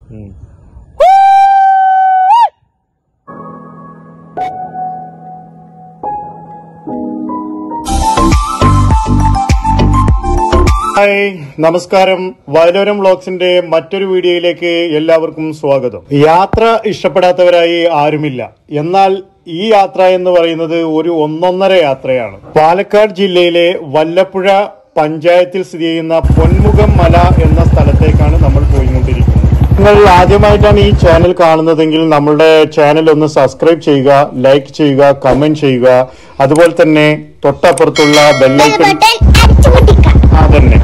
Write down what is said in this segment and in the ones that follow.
Hi, നമസ്കാരം. വയലോരം വ്ളോഗ്സിന്റെ മറ്റൊരു വീഡിയോയിലേക്ക് എല്ലാവർക്കും സ്വാഗതം. യാത്ര ഇഷ്ടപ്പെടാത്തവരായി ആരുമില്ല. എന്നാൽ ഈ യാത്ര എന്ന് പറയുന്നത് ഒരു ഒന്നൊന്നര യാത്രയാണ്. പാലക്കാട് ജില്ലയിലെ വല്ലപ്പുഴ പഞ്ചായത്തിൽ സ്ഥിതി ചെയ്യുന്ന പൊന്മുഖം മല എന്ന സ്ഥലത്തേക്കാണ് നമ്മൾ പോയിക്കൊണ്ടിരിക്കുന്നത്. നിങ്ങൾ ആദ്യമായിട്ടാണ് ഈ ചാനൽ കാണുന്നതെങ്കിൽ നമ്മളുടെ ചാനൽ ഒന്ന് സബ്സ്ക്രൈബ് ചെയ്യുക, ലൈക്ക് ചെയ്യുക, കമന്റ് ചെയ്യുക. അതുപോലെ തന്നെ തൊട്ടപ്പുറത്തുള്ള ബെല്ലൈക്കൺ അതന്നെ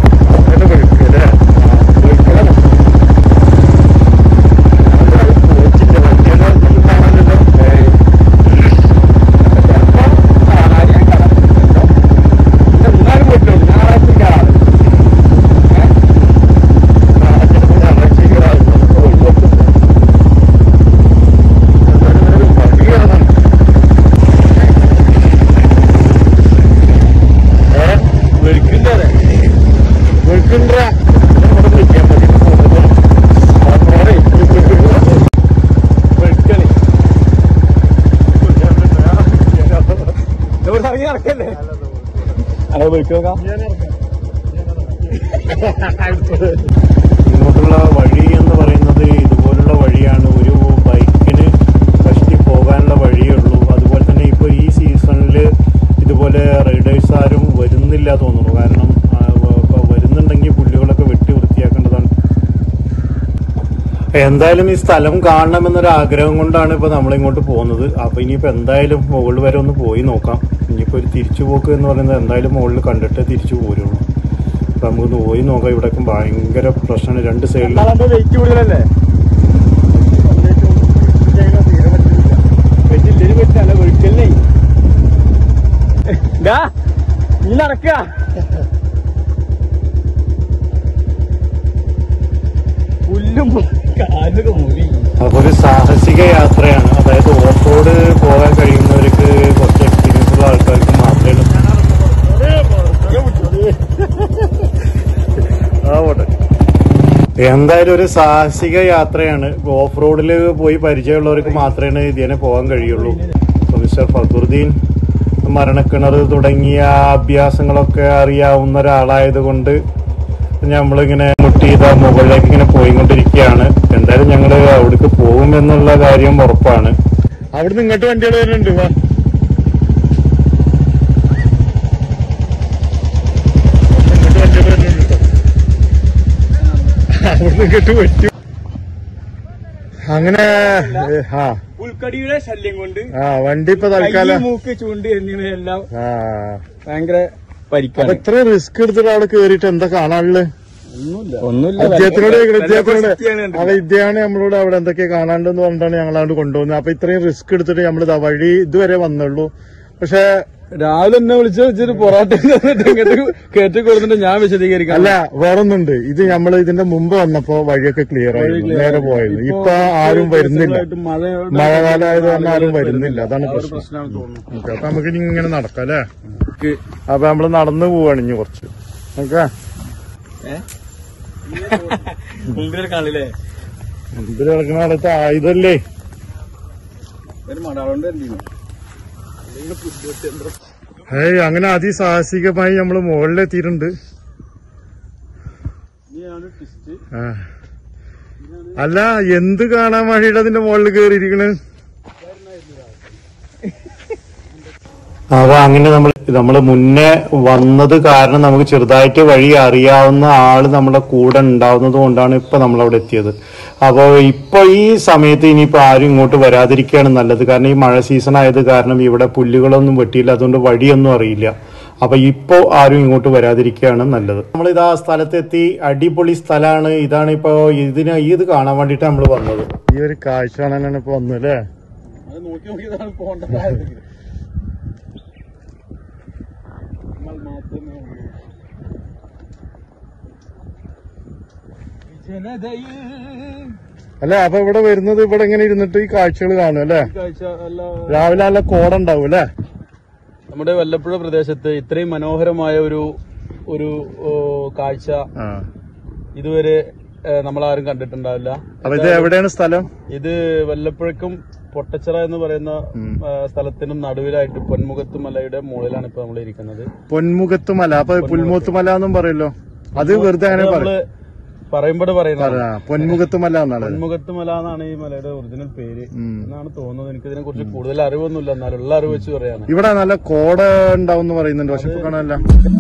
ഇങ്ങോട്ടുള്ള വഴി എന്ന് പറയുന്നത് ഇതുപോലുള്ള വഴിയാണ്. ഒരു ബൈക്കിന് കഷ്ടി പോകാനുള്ള വഴിയേ ഉള്ളൂ. അതുപോലെ തന്നെ ഇപ്പൊ ഈ സീസണിൽ ഇതുപോലെ റൈഡേഴ്സ് ആരും വരുന്നില്ല തോന്നുന്നു. കാരണം വരുന്നുണ്ടെങ്കിൽ പുല്ലുകളൊക്കെ വെട്ടി വൃത്തിയാക്കേണ്ടതാണ്. എന്തായാലും ഈ സ്ഥലം കാണണമെന്നൊരു ആഗ്രഹം കൊണ്ടാണ് ഇപ്പൊ നമ്മളിങ്ങോട്ട് പോകുന്നത്. അപ്പൊ ഇനിയിപ്പോ എന്തായാലും മുകളിൽ വരെ ഒന്ന് പോയി നോക്കാം. ഇനിയിപ്പോ ഒരു തിരിച്ചുപോക്ക് എന്ന് പറയുന്നത് എന്തായാലും മുകളിൽ കണ്ടിട്ട് തിരിച്ചു പോരുള്ളൂ. അപ്പൊ നമുക്കൊന്ന് പോയി നോക്കാം. ഇവിടേക്കും ഭയങ്കര പ്രശ്നമാണ്. രണ്ട് സൈഡിൽ അപ്പൊ ഒരു സാഹസിക യാത്രയാണ്. അതായത് ഓഫ് റോഡ് പോകാൻ കഴിയുന്നവർക്ക്, കുറച്ച് എക്സ്പീരിയൻസ് ഉള്ള ആൾക്കാർക്ക് മാത്രമേ എന്തായാലും ഒരു സാഹസിക യാത്രയാണ്. ഓഫ് റോഡിൽ പോയി പരിചയമുള്ളവർക്ക് മാത്രമേ ഇതിനെ പോകാൻ കഴിയുള്ളൂ. മിസ്റ്റർ ഫഖറുദ്ദീൻ മരണക്കിണർ തുടങ്ങിയ അഭ്യാസങ്ങളൊക്കെ അറിയാവുന്ന ഒരാളായത് കൊണ്ട് നമ്മളിങ്ങനെ മുട്ടിയത് മുകളിലേക്ക് ഇങ്ങനെ പോയിക്കൊണ്ടിരിക്കുകയാണ്. എന്തായാലും ഞങ്ങള് അവിടേക്ക് പോകും എന്നുള്ള കാര്യം ഉറപ്പാണ്. അവിടുന്ന് ഇങ്ങോട്ട് വണ്ടികൾ വരുന്നുണ്ട്. അവിടുന്ന് ഇങ്ങോട്ട് പറ്റും. അങ്ങനെ ഉൾക്കടിയുടെ ശല്യം കൊണ്ട് വണ്ടി ഇപ്പൊ തൽക്കാലം മൂക്ക് ചൂണ്ടി എന്നിവയെല്ലാം ഭയങ്കര പരിക്കാണ്. എത്ര റിസ്ക് എടുത്തിട്ട് അവിടെ കേറിയിട്ട് എന്താ കാണാനുള്ളത്? ഒന്നുമില്ല. ഇദ്ദേഹമാണ് നമ്മളോട് അവിടെ എന്തൊക്കെയാ കാണാണ്ടെന്ന് പറഞ്ഞിട്ടാണ് ഞങ്ങൾ അവിടെ കൊണ്ടുപോകുന്നത്. അപ്പൊ ഇത്രയും റിസ്ക് എടുത്തിട്ട് നമ്മൾ വഴി ഇതുവരെ വന്നുള്ളൂ. പക്ഷെ രാവിലെ എന്നെ വിളിച്ച് പൊറോട്ട കേട്ടി കൊടുത്തിട്ട് ഞാൻ വിശദീകരിക്കാം. അല്ല, വേറൊന്നുണ്ട്. ഇത് നമ്മൾ ഇതിന്റെ മുമ്പ് വന്നപ്പോ വഴിയൊക്കെ ക്ലിയർ ആയി നേരെ പോയത്. ഇപ്പൊ ആരും വരുന്നില്ല. മഴക്കാലമായത് കാരണം ആരും വരുന്നില്ല. അതാണ് പ്രശ്നം. ഓക്കെ, അപ്പൊ നമുക്ക് ഇങ്ങനെ നടക്കാം അല്ലേ? അപ്പൊ നമ്മള് നടന്നു പോവാണ് ഇനി കുറച്ച്. ഓക്കെ, മുമ്പിൽ കിടക്കുന്ന അടുത്ത് ആയുധല്ലേ? ഏയ്, അങ്ങനെ അതിസാഹസികമായി നമ്മള് മുകളിലെത്തിയിട്ടുണ്ട്. അല്ല, എന്ത് കാണാൻ വേണ്ടിയിട്ട് അതിന്റെ മുകളിൽ കയറിയിരിക്കണ്? അപ്പൊ അങ്ങനെ നമ്മള് മുന്നേ വന്നത് കാരണം നമുക്ക് ചെറുതായിട്ട് വഴി അറിയാവുന്ന ആള് നമ്മുടെ കൂടെ ഉണ്ടാവുന്നത് കൊണ്ടാണ് ഇപ്പൊ നമ്മളവിടെ എത്തിയത്. അപ്പൊ ഇപ്പൊ ഈ സമയത്ത് ഇനിയിപ്പോ ആരും ഇങ്ങോട്ട് വരാതിരിക്കുകയാണ് നല്ലത്. കാരണം ഈ മഴ സീസൺ ആയത് കാരണം ഇവിടെ പുല്ലുകളൊന്നും വെട്ടിയില്ല, അതുകൊണ്ട് വഴിയൊന്നും അറിയില്ല. അപ്പൊ ഇപ്പോ ആരും ഇങ്ങോട്ട് വരാതിരിക്കുകയാണ് നല്ലത്. നമ്മളിതാ സ്ഥലത്തെത്തി. അടിപൊളി സ്ഥലമാണ്. ഇതാണ് ഇപ്പൊ ഇത് കാണാൻ വേണ്ടിട്ട് നമ്മൾ വന്നത്. ഈ ഒരു കാഴ്ച കാണാനാണ് ഇപ്പൊ വന്നത് അല്ലേ? അല്ല, അപ്പൊ ഇവിടെ വരുന്നത് ഇവിടെ ഇങ്ങനെ ഇരുന്നിട്ട് ഈ കാഴ്ചകൾ കാണും അല്ലേ? രാവിലെ നല്ല കോടുണ്ടാവും അല്ലേ? നമ്മുടെ വല്ലപ്പുഴ പ്രദേശത്ത് ഇത്രയും മനോഹരമായ ഒരു കാഴ്ച ഇതുവരെ നമ്മളാരും കണ്ടിട്ടുണ്ടാവില്ല. അപ്പൊ ഇത് എവിടെയാണ് സ്ഥലം? ഇത് വല്ലപ്പുഴക്കും പൊട്ടച്ചിറ എന്ന് പറയുന്ന സ്ഥലത്തിനും നടുവിലായിട്ട് പൊന്മുഖത്തുമലയുടെ മുകളിലാണ് ഇപ്പൊ നമ്മൾ ഇരിക്കുന്നത്. പൊന്മുഖത്തുമല, അപ്പൊ പുൽമുഖത്തുമല എന്നും പറയല്ലോ, അത് വെറുതെ അങ്ങനെ പറയുമ്പോൾ പറയുന്നത് പൊന്മുഖത്തുമല എന്നാണ്. പൊന്മുഖത്തുമല എന്നാണ് ഈ മലയുടെ ഒറിജിനൽ പേര് എന്നാണ് തോന്നുന്നത്. എനിക്ക് ഇതിനെ കുറിച്ച് കൂടുതൽ അറിവൊന്നുമില്ല, എന്നാലുള്ള അറിവ് വെച്ച് പറയാണ്. ഇവിടെ നല്ല കോട ഉണ്ടാവും പറയുന്നുണ്ട്, പക്ഷെ ഇപ്പൊ കാണാനല്ല.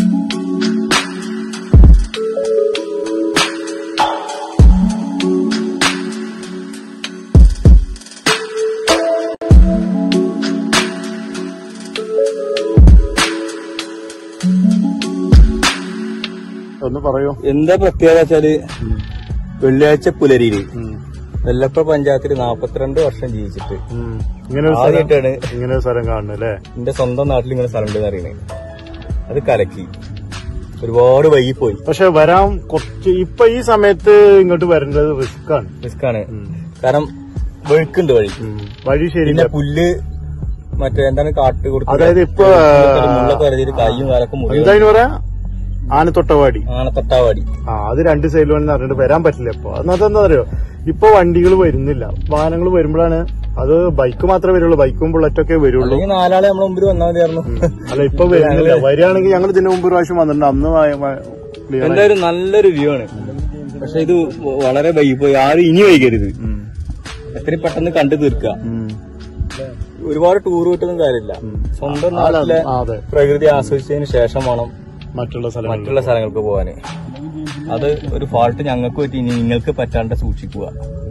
ഒന്ന് പറയൂ. എന്താ പ്രത്യേകത വെച്ചാല് വെള്ളിയാഴ്ച പുലരിയില് വെല്ലപ്പുഴ പഞ്ചായത്തിൽ 42 വർഷം ജീവിച്ചിട്ട് ആദ്യമായിട്ടാണ് ഇങ്ങനെ സ്ഥലം കാണുന്നത് അല്ലേ? എന്റെ സ്വന്തം നാട്ടിൽ ഇങ്ങനെ സ്ഥലം ഉണ്ടെന്ന് അറിയണേ. അത് കലക്കി ഒരുപാട് വൈകിപ്പോയി. പക്ഷെ വരാൻ കുറച്ച് ഇപ്പൊ ഈ സമയത്ത് ഇങ്ങോട്ട് വരേണ്ടത് റിസ്ക്കാണ്. കാരണം വെഴുക്കുണ്ട് വഴി ശരിയില്ല. പുല്ല് മറ്റേ എന്താണ് കാട്ട് കൊടുത്ത്, അതായത് ഇപ്പൊ കയ്യും കാലൊക്കെ എന്തായാലും പറയാ ആനത്തൊട്ടവാടി അത് 2 സൈഡിൽ വേണമെന്ന് പറഞ്ഞിട്ട് വരാൻ പറ്റില്ല. ഇപ്പൊ അതെന്താ അറിയോ, ഇപ്പൊ വണ്ടികൾ വരുന്നില്ല, വാഹനങ്ങൾ വരുമ്പോഴാണ്. അത് ബൈക്ക് മാത്രമേ വരുള്ളൂ, ബൈക്കും ബുള്ളറ്റൊക്കെ വരുള്ളൂ. 4 ആളെ നമ്മളെ മുമ്പിൽ വന്നാൽ മതിയായിരുന്നു. അല്ല ഇപ്പൊ വരുന്നില്ല. വരികയാണെങ്കിൽ ഞങ്ങൾ ഇതിന് മുമ്പ് പ്രാവശ്യം വന്നിട്ടുണ്ട്, അന്ന് എന്തായാലും നല്ലൊരു വ്യൂ ആണ്. പക്ഷെ ഇത് വളരെ വൈകിപ്പോയി. ആരും ഇനി വൈകരുത്, എത്രയും പെട്ടെന്ന് കണ്ടു തീർക്കുക. ഒരുപാട് ടൂർ കിട്ടുന്ന കാര്യമില്ല, സ്വന്തം നാട്ടിലെ പ്രകൃതി ആസ്വദിച്ചതിന് ശേഷം വേണം മറ്റുള്ള സ്ഥലങ്ങൾക്ക് പോവാന്. അത് ഒരു ഫാൾട്ട് ഞങ്ങൾക്ക് പറ്റി, ഇനി നിങ്ങൾക്ക് പറ്റാണ്ട് സൂക്ഷിക്കുക.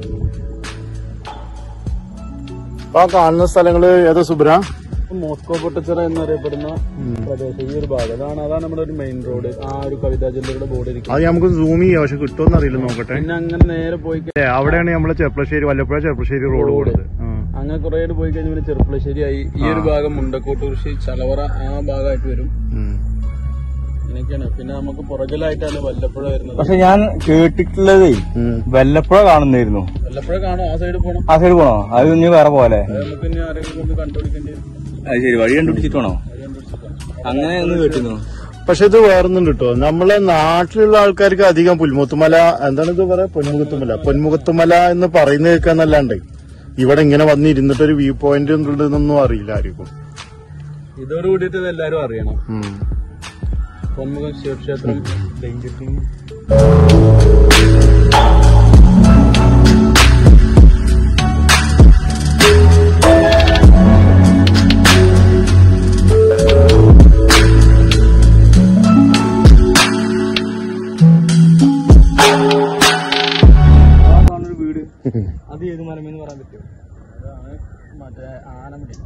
ആ കാണുന്ന സ്ഥലങ്ങള് ഏതാ സുബ്ര? മോസ്കോ പൊട്ടച്ചിറ എന്നറിയപ്പെടുന്ന പ്രദേശം, ഈ ഒരു ഭാഗം അതാണ് നമ്മുടെ ഒരു മെയിൻ റോഡ്. ആ ഒരു കവിതാ ജില്ലയുടെ ബോർഡ് ഇരിക്കും. അത് നമുക്ക് സൂം ചെയ്യാം, പക്ഷെ കിട്ടുമെന്ന് അറിയില്ല, നോക്കട്ടെ. പിന്നെ അങ്ങനെ നേരെ പോയി അവിടെയാണ് നമ്മളെ വല്ലപ്പുഴ ചെർപ്പശ്ശേരി റോഡ് പോകുന്നത്. അങ്ങനെ കുറെ പോയി കഴിഞ്ഞാൽ പിന്നെ ചെറുപ്പളശ്ശേരിയായി. ഈ ഒരു ഭാഗം മുണ്ടക്കോട്ടുകൃഷി, ചലവറ ആ ഭാഗമായിട്ട് വരും. ഇങ്ങനെയൊക്കെയാണ്. പിന്നെ നമുക്ക് പുറകിലായിട്ടാണ് വല്ലപ്പുഴ വരുന്നത്. പക്ഷെ ഞാൻ കേട്ടിട്ടുള്ളത് വല്ലപ്പുഴ കാണുന്നായിരുന്നു. വല്ലപ്പുഴ കാണോ? ആ സൈഡ് പോണോ? അത് ഇനി വേറെ പോലെ നമുക്ക് ഇനി ആരെങ്കിലും കൊണ്ട് കണ്ടുപിടിക്കേണ്ടി വരും. അത് ശരി, വഴി കണ്ടുപിടിച്ചിട്ടാണോ? അങ്ങനെ ഒന്ന് കേട്ടിരുന്നു. പക്ഷെ ഇത് വേറൊന്നും കിട്ടോ, നമ്മളെ നാട്ടിലുള്ള ആൾക്കാർക്ക് അധികം പുൽമുഖത്തുമല, എന്താണ് ഇത് പറയാ, പൊന്മുഖത്തുമല എന്ന് പറയുന്നത് കേൾക്കാന്നല്ലാണ്ട് ഇവിടെ ഇങ്ങനെ വന്നിരുന്നിട്ടൊരു വ്യൂ പോയിന്റ് ഉണ്ടെന്നൊന്നും അറിയില്ല ആർക്കും. ഇതോട് കൂടിയിട്ട് എല്ലാരും അറിയണം. പൊന്മുഖം ശിവക്ഷേത്രം വീട്. അത് ഏത് മലമെന്ന് പറയാൻ പറ്റുമോ? അതാണ് മറ്റേ ആനമുടി.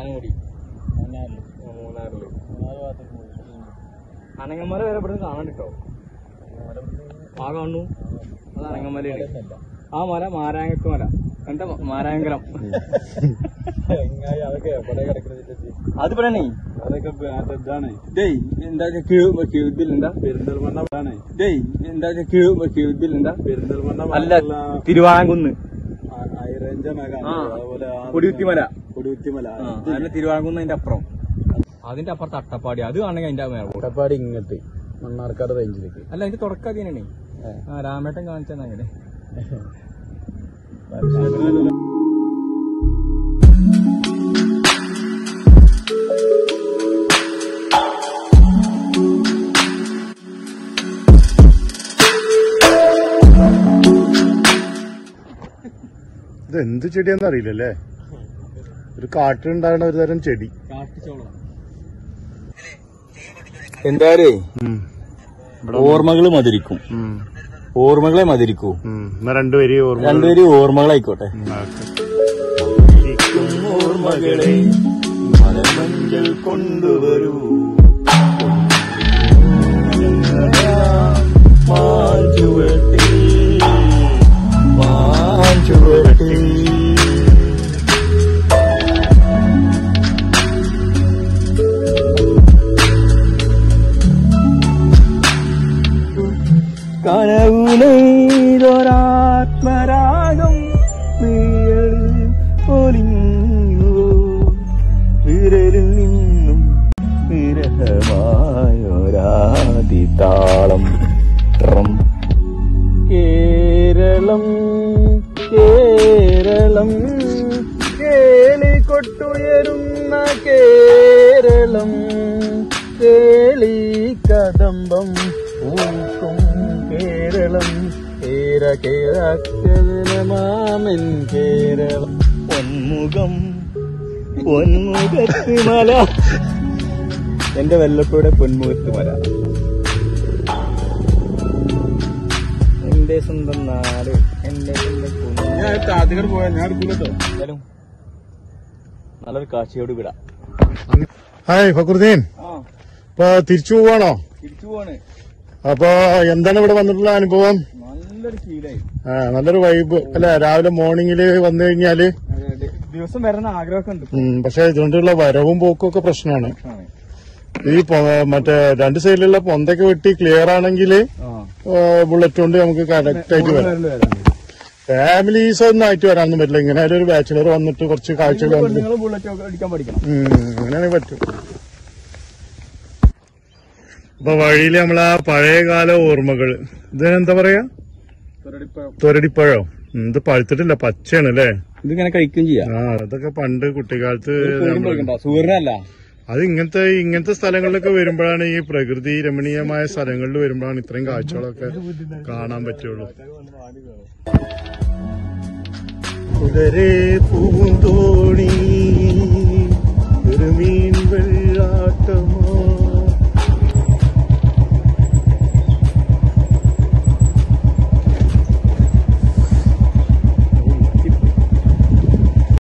മൂന്നാറില് അനങ്ങന്മാരെ വരെ ഇവിടെ കാണാൻ കിട്ടോ? ആ കാണുന്നു, അത് അനങ്ങന്മലയാണ്. ആ മല മാരാങ്കത്ത് മല, കണ്ട മാരാങ്കലം. അതൊക്കെ എവിടെ കിടക്കുന്നത്? അത് പറയണേ, അതൊക്കെ ഇതാണ്. എന്താ പെരിന്തൽമണ്ണ പെരിന്തൽമണ്ണ അല്ല, തിരുവാങ്കുന്ന് കൊടിയുത്തിമല. അതിന്റെ തിരുവാങ്കുന്നതിന്റെ അപ്പുറം, അതിന്റെ അപ്പുറത്ത് അട്ടപ്പാടി. അത് കാണണമെങ്കിൽ അതിന്റെ അട്ടപ്പാടി ഇങ്ങോട്ട് മണ്ണാർക്കാട് റേഞ്ചിലേക്ക്. അല്ല, അതിന്റെ തുടക്കം അതിനാണ്. രാമേട്ടൻ കാണിച്ചാൽ അങ്ങനെ. ഇത് എന്ത് ചെടിയാന്ന് അറിയില്ലല്ലേ, ഒരു കാട്ടിലുണ്ടാകുന്ന ഒരു തരം ചെടി. എന്തായാലും ഓർമ്മകള് മധുരിക്കും, ഓർമ്മകളെ മധുരിക്കൂ. രണ്ടുപേരും ഓർമ്മകളായിക്കോട്ടെ. ഓർമ്മകളെ മലമഞ്ചൽ കൊണ്ടുവരൂ, കനവുനൈതൊരാത്മരാഗം പൊലിഞ്ഞു വിരലിൽ നിന്നും വിരഹമായൊരാതിതാളം. കേരളം കേളികൊട്ടുയരുന്ന കേരളം കേളി കദംബം പൂക്കും കേരളം കേര കേരമാമൻ കേരളം പൊന്മുഖം പൊന്മുഖത്ത് മല എന്റെ വല്ലപ്പുഴയുടെ പൊന്മുഖത്ത് മല എന്റെ സ്വന്തം നാട് എന്റെ സ്വന്തം ഞാൻ താജഗർ പോയാൽ ഞാൻ എടുക്കൂലോ. എന്തായാലും നല്ലൊരു കാഴ്ചയോട് വിടാം. ഹായ് ഫക്രുദ്ദീൻ, ഇപ്പൊ തിരിച്ചു പോവാണോ? തിരിച്ചു പോവാണ്. അപ്പൊ എന്താണ് ഇവിടെ വന്നിട്ടുള്ള അനുഭവം? നല്ലൊരു ഫീലായി. നല്ലൊരു വൈബ് അല്ലെ? രാവിലെ മോർണിംഗില് വന്നു കഴിഞ്ഞാല് ദിവസം വരുന്ന ആഗ്രഹമൊക്കെ ഉണ്ട്. പക്ഷെ ഇതുകൊണ്ടുള്ള വരവും പോക്കും ഒക്കെ പ്രശ്നമാണ്. ഈ മറ്റേ രണ്ട് സൈഡിലുള്ള പൊന്തൊക്കെ വെട്ടി ക്ലിയർ ആണെങ്കിൽ ബുള്ളറ്റ് കൊണ്ട് നമുക്ക് കറക്റ്റ് ആയിട്ട് വരാം. ഫാമിലീസ് ഒന്നും ആയിട്ട് വരാനൊന്നും പറ്റില്ല. ഇങ്ങനെ ഒരു ബാച്ചിലർ വന്നിട്ട് കുറച്ച് കാഴ്ചകൾ അങ്ങനെയാണെങ്കിൽ പറ്റും. അപ്പൊ വഴിയില് നമ്മളാ പഴയകാല ഓർമ്മകള്, ഇതിനെന്താ പറയാ? തൊരടിപ്പഴം. ഇത് പഴുത്തിട്ടില്ല, പച്ചയാണ് അല്ലേ? ഇതിങ്ങനെ കഴിക്കുകയും ചെയ്യാം. അതൊക്കെ പണ്ട് കുട്ടിക്കാലത്ത് സൂര്യനല്ല അത് ഇങ്ങനത്തെ സ്ഥലങ്ങളിലൊക്കെ വരുമ്പോഴാണ്, ഈ പ്രകൃതി രമണീയമായ സ്ഥലങ്ങളിൽ വരുമ്പോഴാണ് ഇത്രയും കാഴ്ചകളൊക്കെ കാണാൻ പറ്റുള്ളൂ. പൂന്തോണി